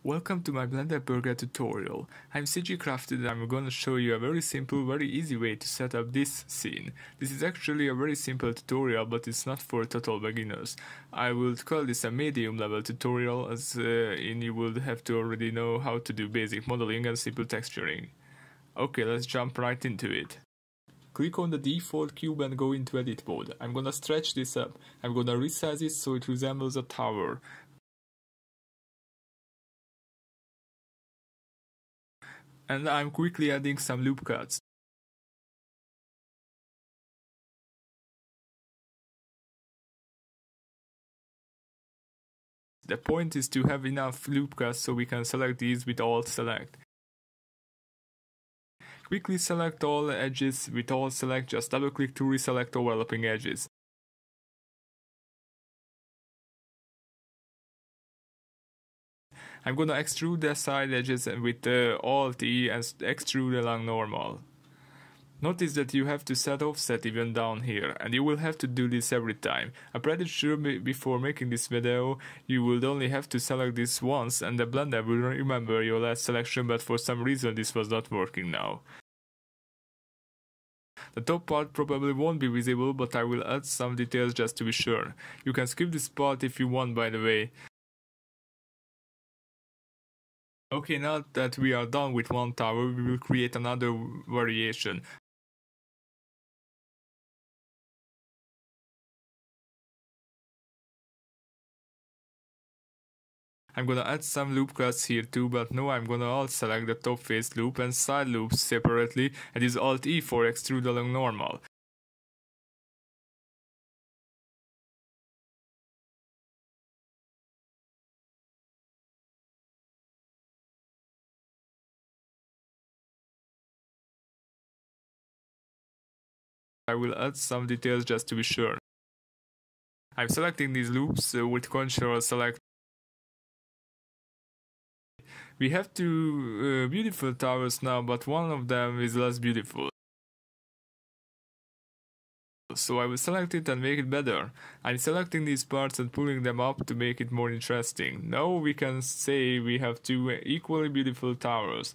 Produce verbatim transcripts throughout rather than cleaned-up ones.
Welcome to my Blender Burger tutorial. I'm C G Crafted and I'm gonna show you a very simple, very easy way to set up this scene. This is actually a very simple tutorial, but it's not for total beginners. I would call this a medium level tutorial, as uh, in you would have to already know how to do basic modeling and simple texturing. Okay, let's jump right into it. Click on the default cube and go into edit mode. I'm gonna stretch this up. I'm gonna resize it so it resembles a tower. And I'm quickly adding some loop cuts. The point is to have enough loop cuts so we can select these with Alt Select. Quickly select all edges with Alt Select, just double click to reselect overlapping edges. I'm gonna extrude the side edges with uh, Alt E and extrude along normal. Notice that you have to set offset even down here, and you will have to do this every time. I'm pretty sure before making this video you will only have to select this once and the Blender will remember your last selection, but for some reason this was not working now. The top part probably won't be visible, but I will add some details just to be sure. You can skip this part if you want, by the way. Okay, now that we are done with one tower, we will create another variation. I'm gonna add some loop cuts here too, but no, I'm gonna alt select the top face loop and side loops separately and use Alt E for extrude along normal. I will add some details just to be sure. I'm selecting these loops uh, with Control Select. We have two uh, beautiful towers now, but one of them is less beautiful. So I will select it and make it better. I'm selecting these parts and pulling them up to make it more interesting. Now we can say we have two equally beautiful towers.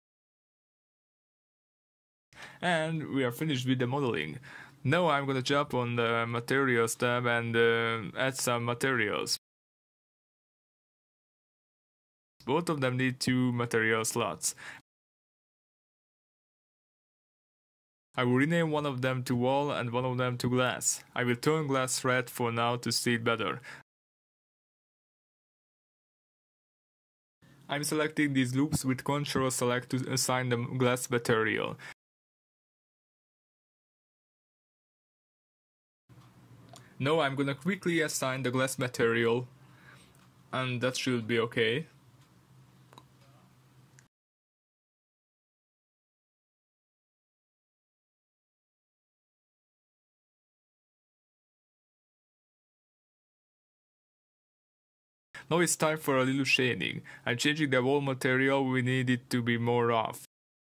And we are finished with the modeling. Now I'm gonna jump on the materials tab and uh, add some materials. Both of them need two material slots. I will rename one of them to wall and one of them to glass. I will turn glass red for now to see it better. I'm selecting these loops with Control Select to assign the glass material. Now I'm gonna quickly assign the glass material, and that should be okay. Now it's time for a little shading. I'm changing the wall material, we need it to be more rough.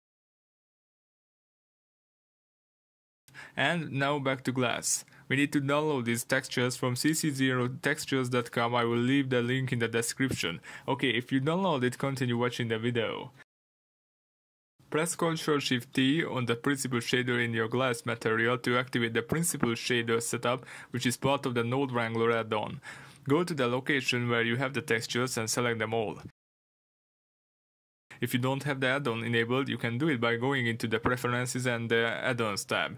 And now back to glass. We need to download these textures from c c zero textures dot com. I will leave the link in the description. Okay, if you download it, continue watching the video. Press Ctrl Shift T on the principal shader in your glass material to activate the principal shader setup, which is part of the Node Wrangler add-on. Go to the location where you have the textures and select them all. If you don't have the add-on enabled, you can do it by going into the Preferences and the Add-ons tab.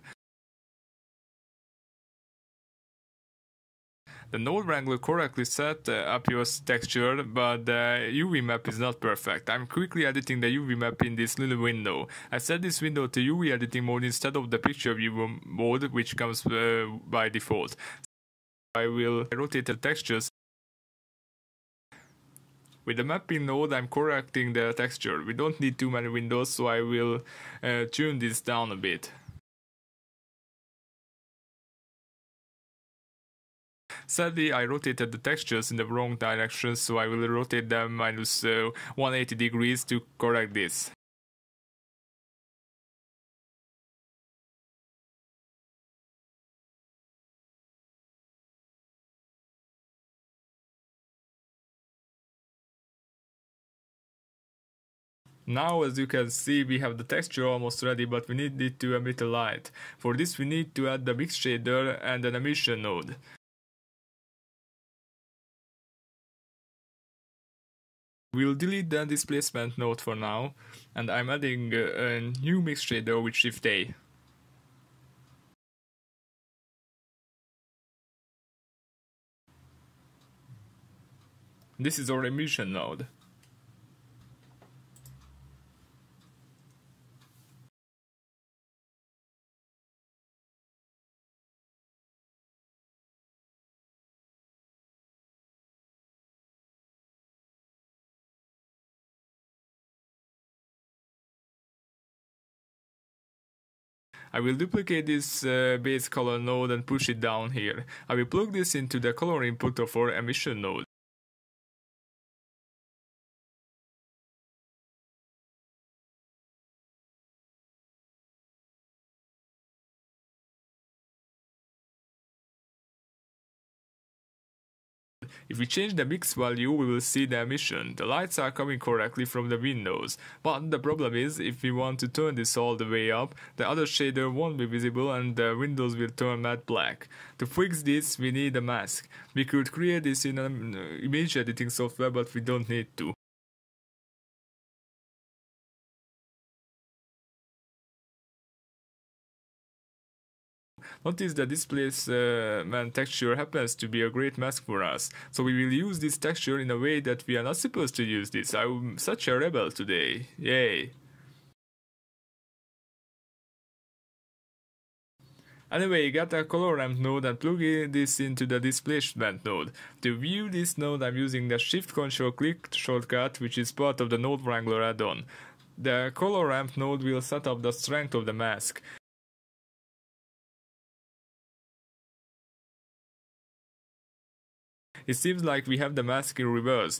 The Node Wrangler correctly set uh, up your texture, but the U V map is not perfect. I'm quickly editing the U V map in this little window. I set this window to U V editing mode instead of the picture view mode, which comes uh, by default. I will rotate the textures. With the mapping node, I'm correcting the texture. We don't need too many windows, so I will uh, tune this down a bit. Sadly, I rotated the textures in the wrong direction, so I will rotate them minus uh, one hundred eighty degrees to correct this. Now as you can see we have the texture almost ready, but we need it to emit a light. For this we need to add the mix shader and an emission node. We'll delete the displacement node for now, and I'm adding a new mix shader with Shift A. This is our emission node. I will duplicate this uh, base color node and push it down here. I will plug this into the color input of our emission node. If we change the mix value, we will see the emission. The lights are coming correctly from the windows, but the problem is if we want to turn this all the way up, the other shader won't be visible and the windows will turn matte black. To fix this, we need a mask. We could create this in an image editing software, but we don't need to. Notice that this displacement texture happens to be a great mask for us, so we will use this texture in a way that we are not supposed to use this. I'm such a rebel today, yay! Anyway, get a color ramp node and plug this into the displacement node. To view this node, I'm using the Shift Control Click shortcut, which is part of the Node Wrangler add-on. The color ramp node will set up the strength of the mask. It seems like we have the mask in reverse.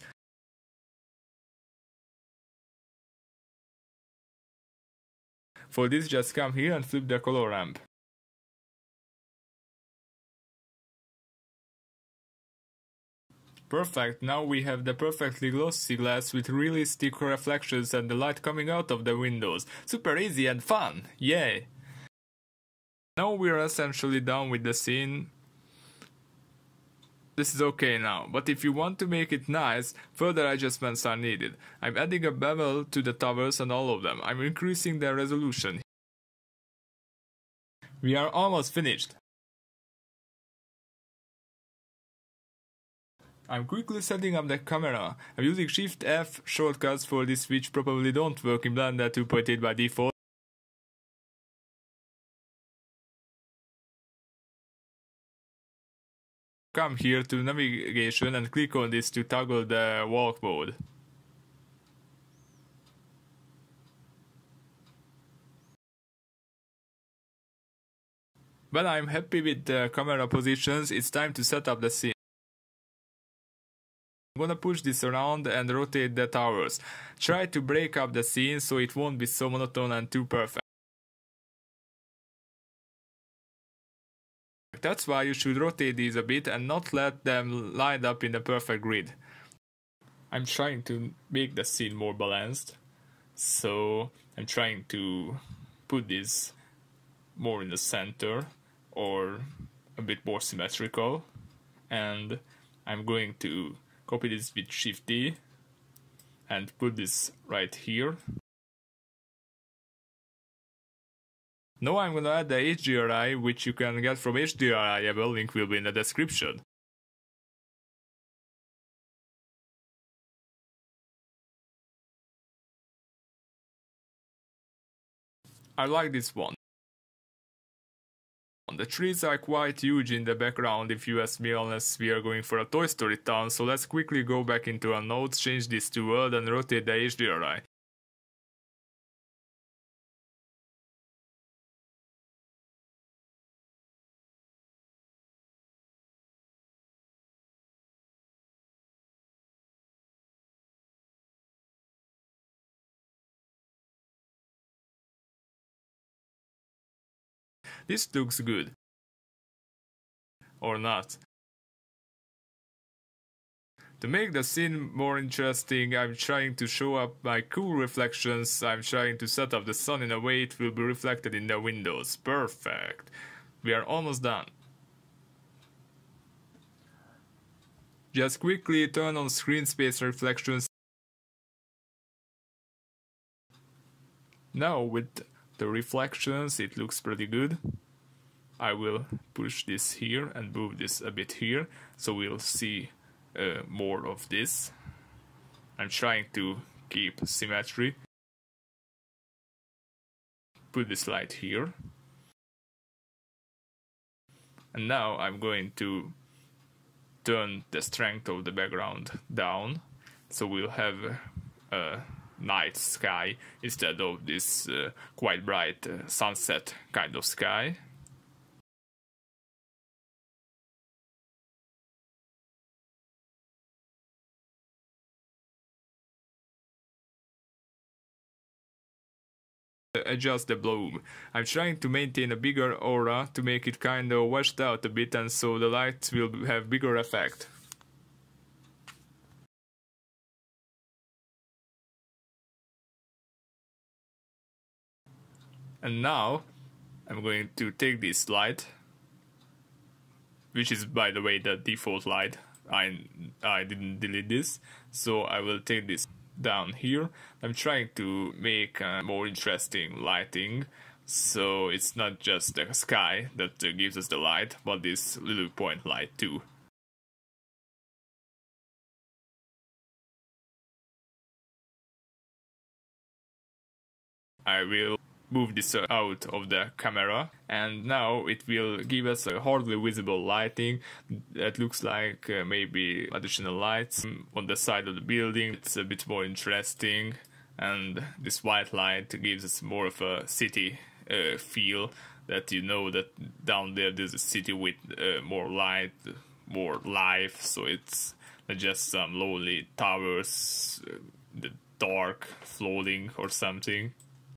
For this, just come here and flip the color ramp. Perfect, now we have the perfectly glossy glass with realistic reflections and the light coming out of the windows. Super easy and fun, yay! Now we're essentially done with the scene. This is okay now, but if you want to make it nice, further adjustments are needed. I'm adding a bevel to the towers and all of them. I'm increasing the resolution. We are almost finished. I'm quickly setting up the camera. I'm using Shift F shortcuts for this, which probably don't work in Blender two point eight by default. Come here to navigation and click on this to toggle the walk mode. When I'm happy with the camera positions, it's time to set up the scene. I'm gonna push this around and rotate the towers. Try to break up the scene so it won't be so monotone and too perfect. That's why you should rotate these a bit and not let them line up in the perfect grid. I'm trying to make the scene more balanced, so I'm trying to put this more in the center or a bit more symmetrical, and I'm going to copy this with Shift D and put this right here. Now I'm gonna add the H D R I, which you can get from H D R I, a link will be in the description. I like this one. The trees are quite huge in the background if you ask me, unless we are going for a Toy Story town, so let's quickly go back into our nodes, change this to world and rotate the H D R I. This looks good. Or not. To make the scene more interesting, I'm trying to show up my cool reflections. I'm trying to set up the sun in a way it will be reflected in the windows. Perfect. We are almost done. Just quickly turn on screen space reflections. Now with the reflections it looks pretty good. I will push this here and move this a bit here so we'll see uh, more of this. I'm trying to keep symmetry. Put this light here. And now I'm going to turn the strength of the background down so we'll have a night sky instead of this uh, quite bright uh, sunset kind of sky. Adjust the bloom. I'm trying to maintain a bigger aura to make it kind of washed out a bit and so the light will have bigger effect. And now I'm going to take this light, which is by the way the default light. I, I didn't delete this, so I will take this down here. I'm trying to make uh, more interesting lighting, so it's not just the sky that uh, gives us the light, but this little point light too. I will move this out of the camera and now it will give us a hardly visible lighting that looks like uh, maybe additional lights on the side of the building. It's a bit more interesting and this white light gives us more of a city uh, feel, that you know that down there there's a city with uh, more light, more life, so it's not just some lonely towers, uh, the dark floating or something.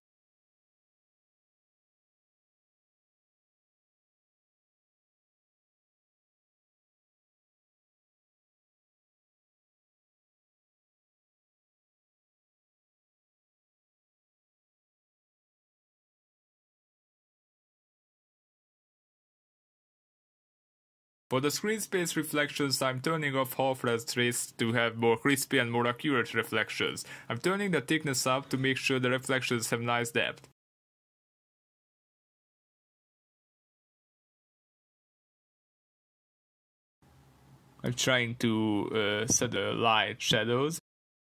For the screen space reflections, I'm turning off half-res trace to have more crispy and more accurate reflections. I'm turning the thickness up to make sure the reflections have nice depth. I'm trying to uh, set the light shadows.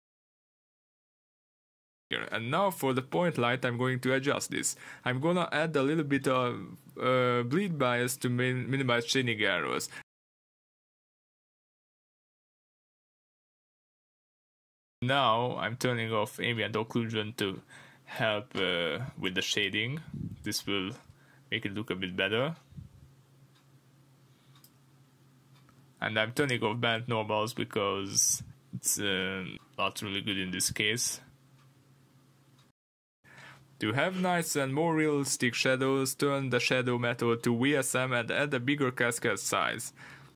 And now for the point light I'm going to adjust this. I'm gonna add a little bit of uh, bleed bias to min minimize shading errors. Now I'm turning off ambient occlusion to help uh, with the shading. This will make it look a bit better. And I'm turning off band normals because it's uh, not really good in this case. To have nice and more realistic shadows, turn the shadow method to V S M and add a bigger cascade size.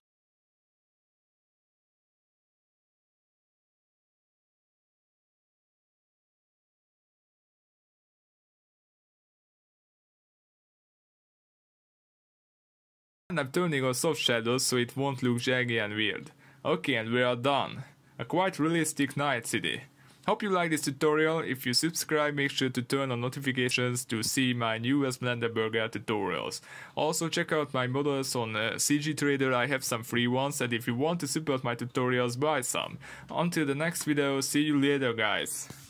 And I'm turning on soft shadows so it won't look jaggy and weird. Okay, and we are done. A quite realistic night city. Hope you like this tutorial. If you subscribe, make sure to turn on notifications to see my newest Blender Burger tutorials. Also check out my models on uh, C G Trader, I have some free ones, and if you want to support my tutorials, buy some. Until the next video, see you later guys.